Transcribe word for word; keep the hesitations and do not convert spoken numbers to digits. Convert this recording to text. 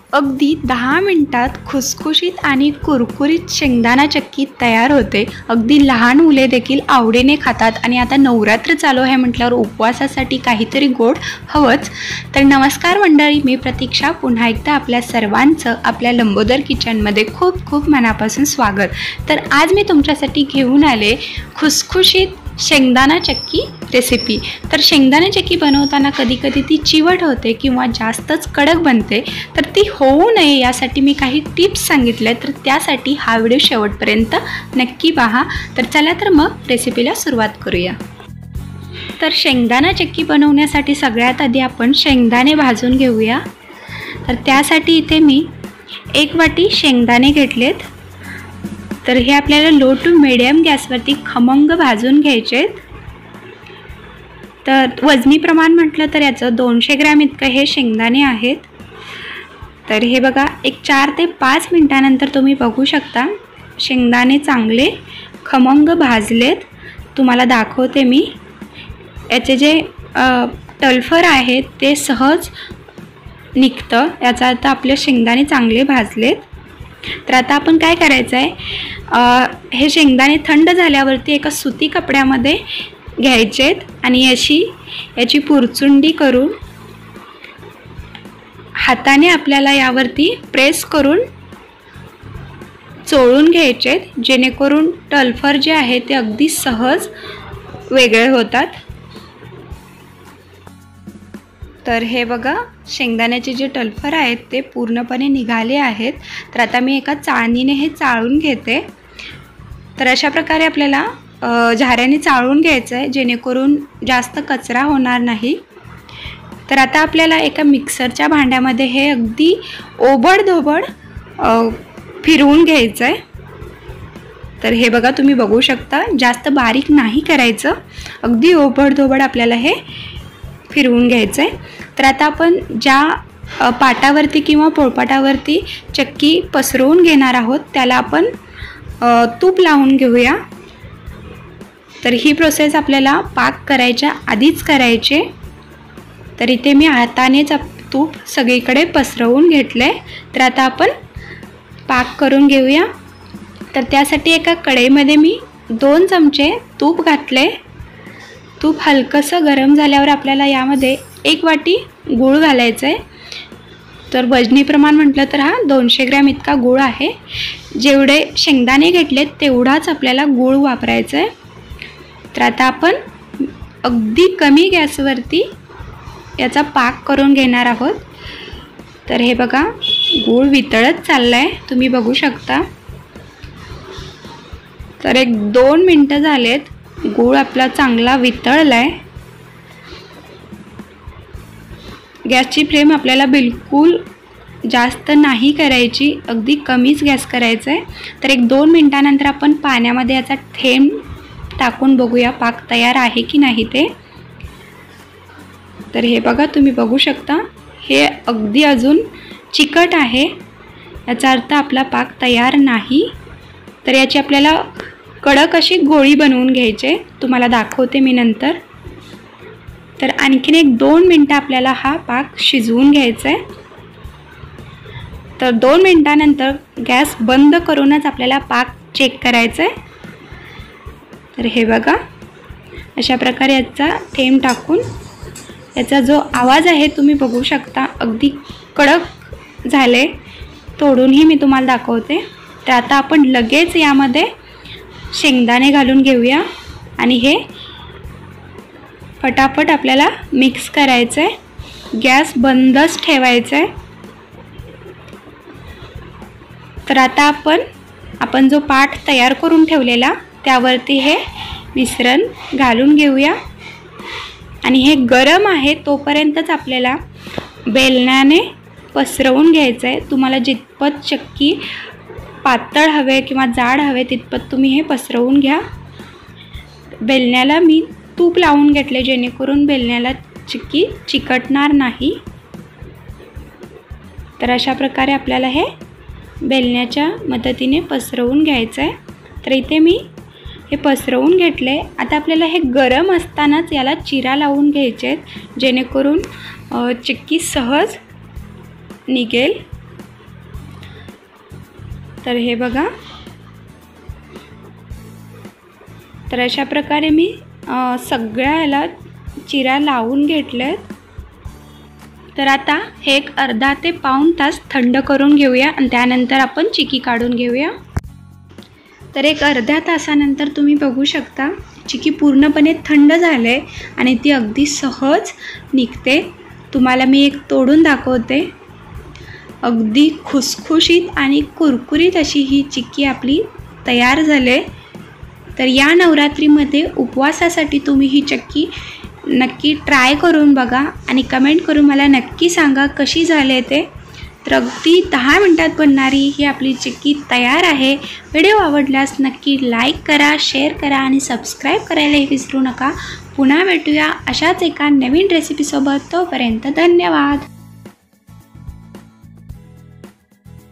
अगदी दहा मिनिटात खुसखुशीत आणि कुरकुरीत शेंगदाणा चक्की तयार होते। अगदी लहान मुले देखील आवडीने खातात आणि आता नवरात्र चालू आहे म्हटल्यावर उपवासासाठी काहीतरी गोड हवंच। तर नमस्कार मंडळी, मी प्रतीक्षा पुन्हा एकदा आपल्या सर्वांचं आपल्या लंबोदर किचनमध्ये खूप खूप मनापासून स्वागत। तर आज मी तुमच्यासाठी घेऊन आले खुसखुशीत शेंगदाणा चक्की रेसिपी। तर शेंगदाणा चक्की बनवताना कधी कधी ती चिवट होते किंवा जास्तच कडक बनते, तर ती होऊ नये यासाठी मी काही टिप्स सांगितले, तर त्यासाठी हा व्हिडिओ शेवटपर्यंत नक्की पहा। तर चला तर मग रेसिपीला सुरुवात करूया। तर शेंगदाणा चक्की बनवण्यासाठी सगळ्यात आधी आपण शेंगदाणे भाजून घेऊया। तर त्यासाठी इथे मी एक वाटी शेंगदाणे घेतलेत। तर हे आपल्याला लो टू मीडियम गॅसवरती खमंग भाजून घ्यायचे। तर वजनी प्रमाण म्हटलं तर याचं दोनशे ग्रॅम इतकं हे शेंगदाणे आहेत। तर हे बघा, एक चार ते पाच मिनिटानंतर तुम्ही बघू शकता शेंगदाणे चांगले खमंग भाजलेत। तुम्हाला दाखवते मी, याचे जे टलफर आहेत ते सहज निघतं, याचा अर्थ आपले शेंगदाणे चांगले भाजलेत। तर आता आपण काय करायचं आहे, हे शेंगदाणे थंड झाल्यावरती एका सुती कपड्यामध्ये घ्यायचेत आणि याची याची पुरचुंडी करून हाताने आपल्याला यावरती प्रेस करून चोळून घ्यायचेत, जेणेकरून टलफर जे आहे ते अगदी सहज वेगळे होतात। तर हे बघा, शेंगदाण्याचे जे टलफर आहेत ते पूर्णपणे निघाले आहेत। तर आता मी एका चाळणीने हे चाळून घेते। तर अशा प्रकारे आपल्याला झाऱ्याने चाळून घ्यायचं आहे, जेणेकरून जास्त कचरा होणार नाही। तर आता आपल्याला एका मिक्सरच्या भांड्यामध्ये हे अगदी ओबडधोबड फिरवून घ्यायचं आहे। तर हे बघा, तुम्ही बघू शकता, जास्त बारीक नाही करायचं, अगदी ओबडधोबड आपल्याला हे फिरवून घ्यायचं आहे। तर आता आपण ज्या पाटावरती किंवा पोळपाटावरती चक्की पसरवून घेणार आहोत त्याला आपण तूप लावून घेऊया। तर ही प्रोसेस आपल्याला पाक करायच्या आधीच करायचे। तर इथे मी हातानेच तूप सगळीकडे पसरवून घेतले। तर आता आपण पाक करून घेऊया। तर त्यासाठी एका कढईमध्ये मी दोन चमचे तूप घातले। तूप हलकंसं गरम झाल्यावर आपल्याला यामध्ये एक वाटी गूळ घालायचं आहे। तर वजनी प्रमाण म्हटलं तर हा दोनशे ग्रॅम इतका गूळ आहे। जेवढे शेंगदाणे घेतलेत तेवढाच आपल्याला गूळ वापरायचा आहे। तर आता आपण अगदी कमी गॅसवरती याचा पाक करून घेणार आहोत। तर हे बघा, गूळ वितळत चालला आहे, तुम्ही बघू शकता। तर एक दोन मिनटं झालेत, गूळ आपला चांगला वितळला आहे। गॅसची फ्लेम आपल्याला बिलकुल जास्त नाही करायची, अगदी कमीच गॅस करायचा आहे। तर एक दोन मिनटानंतर आपण पाण्यामध्ये याचा थेंब टाकून बघूया पाक तयार आहे की नाही ते। तर हे बघा, तुम्ही बघू शकता, हे अगदी अजून चिकट आहे, याचा अर्थ आपला पाक तयार नाही। तर याची आपल्याला कडक अशी गोळी बनवून घ्यायचे, तुम्हाला दाखवते मी नंतर। तर आणखीन एक दोन मिनटं आपल्याला हा पाक शिजवून घ्यायचा आहे। तर दोन मिनटानंतर गॅस बंद करूनच आपल्याला पाक चेक करायचा आहे। तर हे बघा, अशा प्रकारे याचा थेंब टाकून याचा जो आवाज आहे तुम्ही बघू शकता, अगदी कडक झाले। तोडूनही मी तुम्हाला दाखवते। तर आता आपण लगेच यामध्ये शेंगदाणे घालून घेऊया आणि हे फटाफट आपल्याला मिक्स करायचं आहे, गॅस बंदच ठेवायचा आहे। तर आता आपण आपण जो पाट तयार करून ठेवलेला त्यावरती हे मिश्रण घालून घेऊया आणि हे गरम आहे तोपर्यंतच आपल्याला बेलण्याने पसरवून घ्यायचं आहे। तुम्हाला जितपत चक्की पातळ हवे किंवा जाड हवे तितपत तुम्ही हे पसरवून घ्या। बेलण्याला मी तूप लावून घेतले, जेणेकरून बेलण्याला चक्की चिकटणार नाही। तर अशा प्रकारे आपल्याला हे बेलण्याच्या मदतीने पसरवून घ्यायचं आहे। तर इथे मी हे पसरवून घेतले। आता आपल्याला हे गरम असतानाच याला चिरा लावून घ्यायचे आहेत, जेणेकरून चक्की सहज निघेल। तर हे बघा, तर अशा प्रकारे मी सगळ्या याला चिऱ्या लावून घेतल्यात। तर आता हे एक अर्धा ते पाऊण तास थंड करून घेऊया आणि त्यानंतर आपण चिकी काढून घेऊया। तर एक अर्ध्या तासानंतर तुम्ही बघू शकता चिकी पूर्णपणे थंड झाले आणि ती अगदी सहज निघते। तुम्हाला मी एक तोडून दाखवते। अगदी खुसखुशीत आणि कुरकुरीत अशी ही चिक्की आपली तयार झाले। तर या नवरात्रीमध्ये उपवासासाठी तुम्ही ही चिक्की नक्की ट्राय करून बघा आणि कमेंट करून मला नक्की सांगा कशी झाले ते। तर अगदी दहा मिनिटात बनणारी ही आपली चिक्की तयार आहे। व्हिडिओ आवडल्यास नक्की लाईक करा, शेअर करा आणि सबस्क्राईब करायलाही विसरू नका। पुन्हा भेटूया अशाच एका नवीन रेसिपीसोबत। तोपर्यंत धन्यवाद।